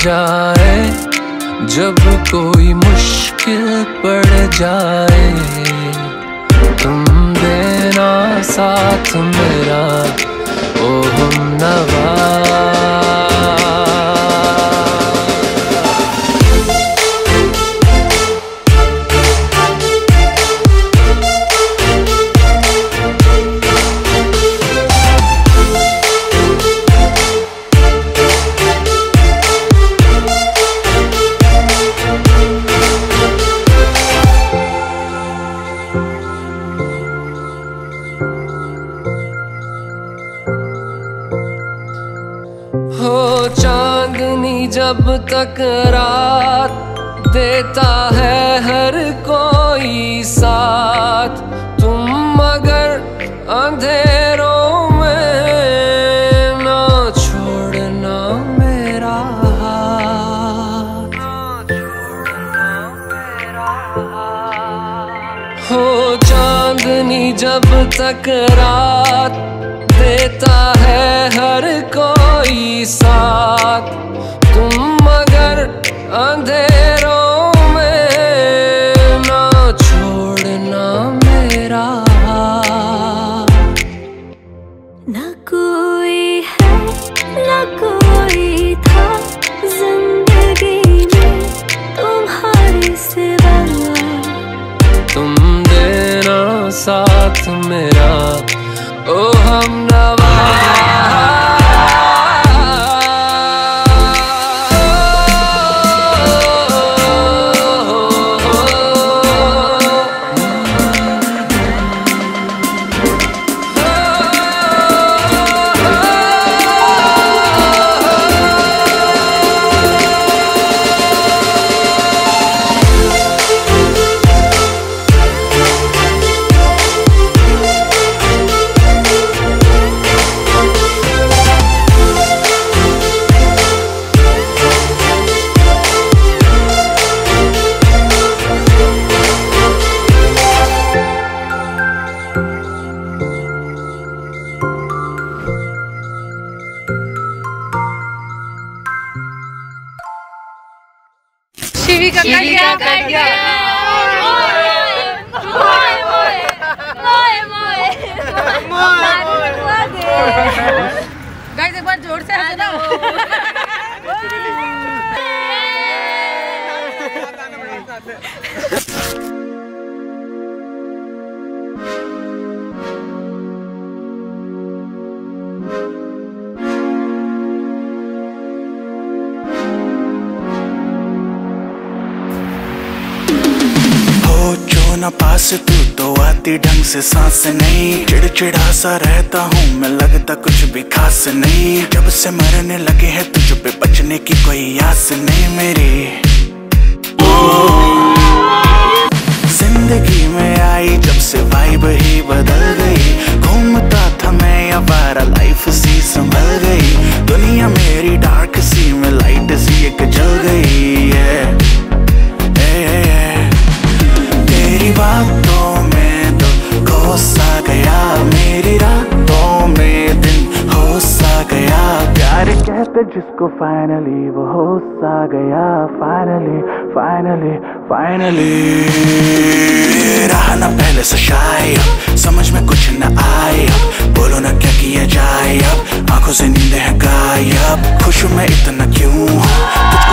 जाए, जब कोई मुश्किल पड़ जाए, तुम देना साथ मेरा ओ हमनवा। हो चांदनी जब तक रात देता है हर कोई साथ, तुम मगर अंधेरों में ना छोड़ना मेरा हाथ। हो चांदनी जब तक रात देता है हर कोई साथ, तुम मगर अंधेरों में ना छोड़ना मेरा हाथ। ना कोई है ना कोई था जिंदगी में तुम्हारे सिवा, तुम देना साथ मेरा ओ हमनवा। शिवी का कट गया। गाइस एक बार जोर से हंसो ना। ना पास तू तो आती ढंग से सांस नहीं, चिड़चिड़ा सा रहता हूँ मैं, लगता कुछ भी खास नहीं। जब से मरने लगे हैं तुझ पे बचने की कोई आस नहीं मेरी। जिंदगी में आई जब से वाइब ही बदल गई, घूमता था मैं आवारा लाइफ सी संभल गई, दुनिया मेरी डार्क सी में लाइट सी एक जल गई है। तेरी बातों में तो खो सा गया, मेरी रातों में दिन हो सा गया, प्यार कहते जिसको फाइनली वो हो सा गया, फाइनली फाइनली फाइनली। रहा ना पहले से शायद समझ में कुछ न आए, बोलो ना क्या किया जाए अब, आंखों से नींद है गायब, खुश मैं इतना क्यों हूँ